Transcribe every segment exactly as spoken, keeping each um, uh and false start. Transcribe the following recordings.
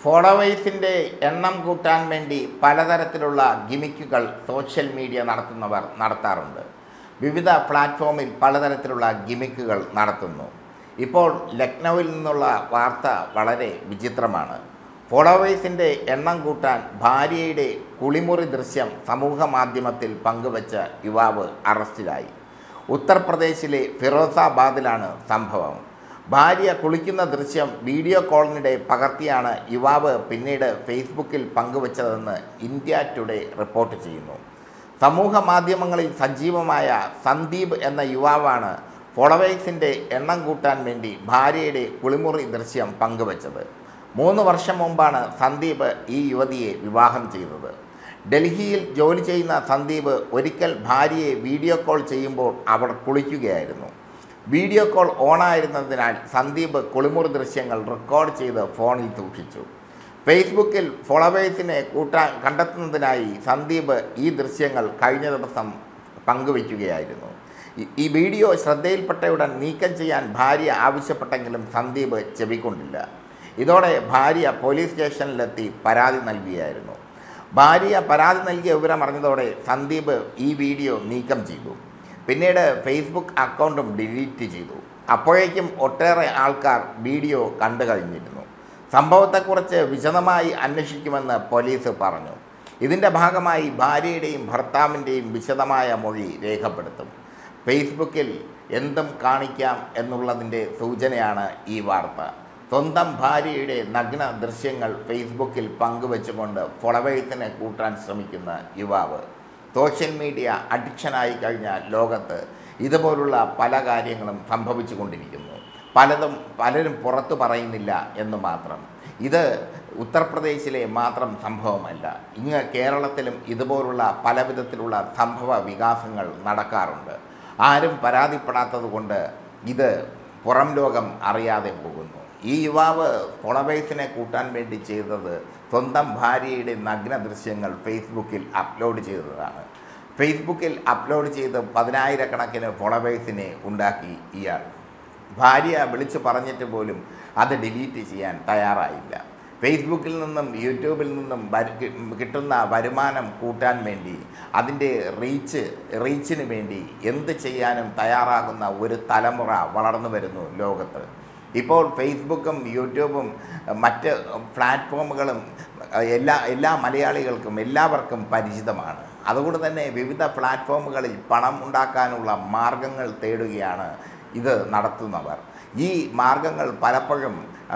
ഫോളോവേഴ്സിൻ്റെ എണ്ണം കൂട്ടാൻ വേണ്ടി പലതരത്തിലുള്ള ഗിമിക്കുകൾ സോഷ്യൽ മീഡിയ നടത്തുന്നവർ നടത്താറുണ്ട്. വിവിധ പ്ലാറ്റ്ഫോമിൽ പലതരത്തിലുള്ള ഗിമിക്കുകൾ നടത്തുന്നു. ഇപ്പോൾ ലക്നൌവിൽ നിന്നുള്ള വാർത്ത വളരെ വിചിത്രമാണ്. ഫോളോവേഴ്സിൻ്റെ എണ്ണം കൂട്ടാൻ ഭാര്യയുടെ കുളിമുറി ദൃശ്യം സമൂഹ മാധ്യമത്തിൽ പങ്കുവച്ച യുവാവ് അറസ്റ്റിലായി. ഉത്തർപ്രദേശിലെ ഫിറോസാബാദിലാണ് സംഭവം. ഭാര്യ കുളിക്കുന്ന ദൃശ്യം വീഡിയോ കോളിനിടെ പകർത്തിയാണ് യുവാവ് പിന്നീട് ഫേസ്ബുക്കിൽ പങ്കുവച്ചതെന്ന് ഇന്ത്യ ടുഡേ റിപ്പോർട്ട് ചെയ്യുന്നു. സമൂഹ മാധ്യമങ്ങളിൽ സജീവമായ സന്ദീപ് എന്ന യുവാവാണ് ഫോളോവേഴ്സിൻ്റെ എണ്ണം കൂട്ടാൻ വേണ്ടി ഭാര്യയുടെ കുളിമുറി ദൃശ്യം പങ്കുവച്ചത്. മൂന്ന് വർഷം മുമ്പാണ് സന്ദീപ് ഈ യുവതിയെ വിവാഹം ചെയ്തത്. ഡൽഹിയിൽ ജോലി ചെയ്യുന്ന സന്ദീപ് ഒരിക്കൽ ഭാര്യയെ വീഡിയോ കോൾ ചെയ്യുമ്പോൾ അവർ കുളിക്കുകയായിരുന്നു. വീഡിയോ കോൾ ഓണായിരുന്നതിനാൽ സന്ദീപ് കുളിമുറി ദൃശ്യങ്ങൾ റെക്കോർഡ് ചെയ്ത് ഫോണിൽ സൂക്ഷിച്ചു. ഫേസ്ബുക്കിൽ ഫോളോവേഴ്സിനെ കൂട്ടാൻ കണ്ടെത്തുന്നതിനായി സന്ദീപ് ഈ ദൃശ്യങ്ങൾ കഴിഞ്ഞ ദിവസം പങ്കുവയ്ക്കുകയായിരുന്നു. ഈ വീഡിയോ ശ്രദ്ധയിൽപ്പെട്ടയുടൻ നീക്കം ചെയ്യാൻ ഭാര്യ ആവശ്യപ്പെട്ടെങ്കിലും സന്ദീപ് ചെവിക്കൊണ്ടില്ല. ഇതോടെ ഭാര്യ പോലീസ് സ്റ്റേഷനിലെത്തി പരാതി നൽകുകയായിരുന്നു. ഭാര്യ പരാതി നൽകിയ വിവരം അറിഞ്ഞതോടെ സന്ദീപ് ഈ വീഡിയോ നീക്കം ചെയ്തു. പിന്നീട് ഫേസ്ബുക്ക് അക്കൗണ്ടും ഡിലീറ്റ് ചെയ്തു. അപ്പോഴേക്കും ഒട്ടേറെ ആൾക്കാർ വീഡിയോ കണ്ടു കഴിഞ്ഞിരുന്നു. സംഭവത്തെക്കുറിച്ച് വിശദമായി അന്വേഷിക്കുമെന്ന് പോലീസ് പറഞ്ഞു. ഇതിൻ്റെ ഭാഗമായി ഭാര്യയുടെയും ഭർത്താവിൻ്റെയും വിശദമായ മൊഴി രേഖപ്പെടുത്തും. ഫേസ്ബുക്കിൽ എന്തും കാണിക്കാം എന്നുള്ളതിൻ്റെ സൂചനയാണ് ഈ വാർത്ത. സ്വന്തം ഭാര്യയുടെ നഗ്ന ദൃശ്യങ്ങൾ ഫേസ്ബുക്കിൽ പങ്കുവെച്ചുകൊണ്ട് ഫോളോവേഴ്സിനെ കൂട്ടാൻ ശ്രമിക്കുന്ന യുവാവ്. സോഷ്യൽ മീഡിയ അഡിക്ഷനായി കഴിഞ്ഞ ലോകത്ത് ഇതുപോലുള്ള പല കാര്യങ്ങളും സംഭവിച്ചു കൊണ്ടിരിക്കുന്നു. പലതും പലരും പുറത്തു പറയുന്നില്ല എന്ന് മാത്രം. ഇത് ഉത്തർപ്രദേശിലെ മാത്രം സംഭവമല്ല. ഇങ്ങ് കേരളത്തിലും ഇതുപോലുള്ള പല വിധത്തിലുള്ള സംഭവ വികാസങ്ങൾ നടക്കാറുണ്ട്. ആരും പരാതിപ്പെടാത്തത് കൊണ്ട് ഇത് പുറം ലോകം അറിയാതെ പോകുന്നു. ഈ യുവാവ് ഫോളോവേഴ്സിനെ കൂട്ടാൻ വേണ്ടി ചെയ്തത് സ്വന്തം ഭാര്യയുടെ നഗ്ന ദൃശ്യങ്ങൾ ഫേസ്ബുക്കിൽ അപ്ലോഡ് ചെയ്തതാണ്. ഫേസ്ബുക്കിൽ അപ്ലോഡ് ചെയ്ത് പതിനായിരക്കണക്കിന് ഫോളോവേഴ്സിനെ ഉണ്ടാക്കി ഇയാൾ. ഭാര്യ വിളിച്ചു പറഞ്ഞിട്ട് പോലും അത് ഡിലീറ്റ് ചെയ്യാൻ തയ്യാറായില്ല. ഫേസ്ബുക്കിൽ നിന്നും യൂട്യൂബിൽ നിന്നും കിട്ടുന്ന വരുമാനം കൂട്ടാൻ വേണ്ടി അതിൻ്റെ റീച്ച് റീച്ചിന് വേണ്ടി എന്ത് ചെയ്യാനും തയ്യാറാകുന്ന ഒരു തലമുറ വളർന്നു വരുന്നു ലോകത്ത്. ഇപ്പോൾ ഫേസ്ബുക്കും യൂട്യൂബും മറ്റ് പ്ലാറ്റ്ഫോമുകളും എല്ലാ എല്ലാ മലയാളികൾക്കും എല്ലാവർക്കും പരിചിതമാണ്. അതുകൊണ്ട് തന്നെ വിവിധ പ്ലാറ്റ്ഫോമുകളിൽ പണം ഉണ്ടാക്കാനുള്ള മാർഗങ്ങൾ തേടുകയാണ് ഇത് നടത്തുന്നവർ. ഈ മാർഗങ്ങൾ പലപ്പോഴും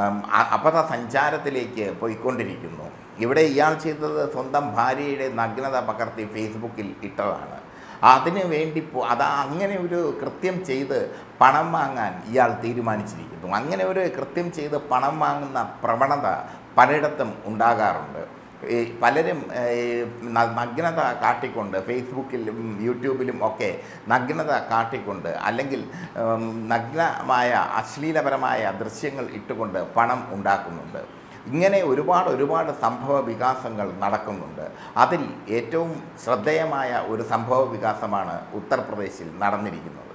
അപഥ സഞ്ചാരത്തിലേക്ക് പോയിക്കൊണ്ടിരിക്കുന്നു. ഇവിടെ ഇയാൾ ചെയ്തത് സ്വന്തം ഭാര്യയുടെ നഗ്നത പകർത്തി ഫേസ്ബുക്കിൽ ഇട്ടതാണ്. അതിനു വേണ്ടി അതാ അങ്ങനെ ഒരു കൃത്യം ചെയ്ത് പണം വാങ്ങാൻ ഇയാൾ തീരുമാനിച്ചിരിക്കുന്നു. അങ്ങനെ ഒരു കൃത്യം ചെയ്ത് പണം വാങ്ങുന്ന പ്രവണത പലയിടത്തും ഉണ്ടാകാറുണ്ട്. പലരും നഗ്നത കാട്ടിക്കൊണ്ട് ഫേസ്ബുക്കിലും യൂട്യൂബിലും ഒക്കെ നഗ്നത കാട്ടിക്കൊണ്ട് അല്ലെങ്കിൽ നഗ്നമായ അശ്ലീലപരമായ ദൃശ്യങ്ങൾ ഇട്ടുകൊണ്ട് പണം ഉണ്ടാക്കുന്നുണ്ട്. ഇങ്ങനെ ഒരുപാട് ഒരുപാട് സംഭവ വികാസങ്ങൾ നടക്കുന്നുണ്ട്. അതിൽ ഏറ്റവും ശ്രദ്ധേയമായ ഒരു സംഭവ വികാസമാണ് ഉത്തർപ്രദേശിൽ നടന്നിരിക്കുന്നത്.